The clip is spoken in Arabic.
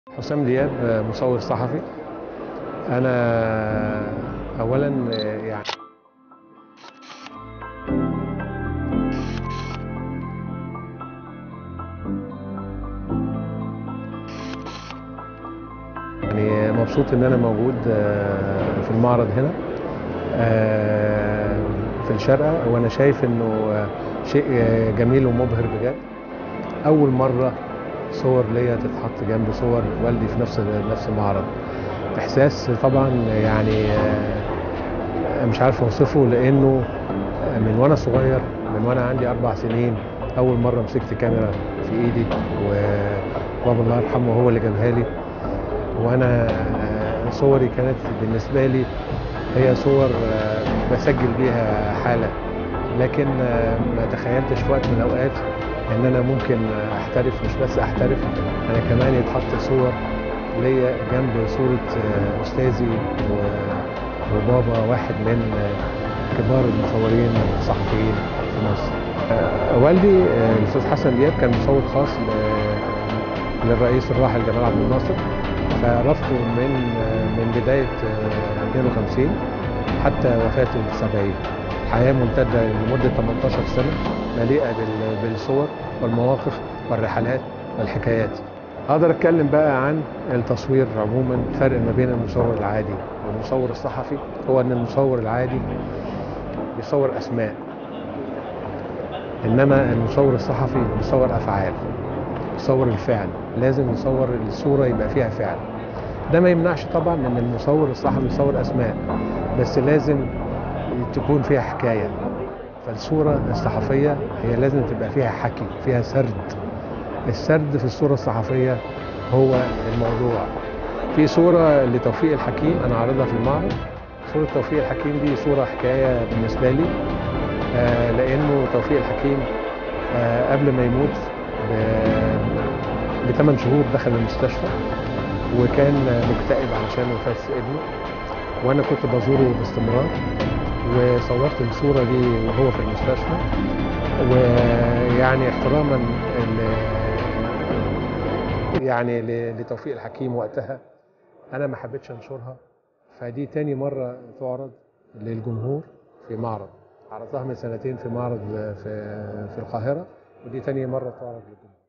حسام دياب مصور صحفي. أنا أولا يعني مبسوط إن أنا موجود في المعرض هنا في الشارقة، وأنا شايف إنه شيء جميل ومبهر بجد. أول مرة صور ليا تتحط جنب صور والدي في نفس المعرض. إحساس طبعا يعني مش عارف أوصفه، لأنه من وأنا صغير، من وأنا عندي 4 سنين أول مرة مسكت كاميرا في إيدي، وبابا الله يرحمه هو اللي جابها لي. وأنا صوري كانت بالنسبة لي هي صور بسجل بيها حالة، لكن ما تخيلتش في وقت من الأوقات إن أنا ممكن أحترف. مش بس أحترف، أنا كمان يتحط صور ليا جنب صورة أستاذي وبابا، واحد من كبار المصورين والصحفيين في مصر. والدي الأستاذ حسن دياب كان مصور خاص للرئيس الراحل جمال عبد الناصر، فعرفته من بداية 52 حتى وفاته في 70. حياة ممتدة لمدة 18 سنة مليئة بالصور والمواقف والرحلات والحكايات. أقدر أتكلم بقى عن التصوير عموما. الفرق ما بين المصور العادي والمصور الصحفي هو أن المصور العادي بيصور أسماء، إنما المصور الصحفي بيصور أفعال، بيصور الفعل. لازم يصور الصورة يبقى فيها فعل. ده ما يمنعش طبعا ان المصور الصحفي يصور اسماء، بس لازم تكون فيها حكاية. فالصورة الصحفية هي لازم تبقى فيها حكي، فيها سرد. السرد في الصورة الصحفية هو الموضوع. في صورة لتوفيق الحكيم أنا عارضها في المعرض. صورة توفيق الحكيم دي صورة حكاية بالنسبة لي، لأنه توفيق الحكيم قبل ما يموت ب8 شهور دخل المستشفى، وكان مكتئب علشان وفاة ابنه، وانا كنت بزوره باستمرار، وصورت الصورة دي وهو في المستشفى. ويعني احتراما يعني لتوفيق الحكيم وقتها انا ما حبيتش انشرها. فدي تاني مرة تعرض للجمهور في معرض. عرضتها من 2 سنين في معرض في القاهرة، ودي تاني مرة تعرض للجمهور.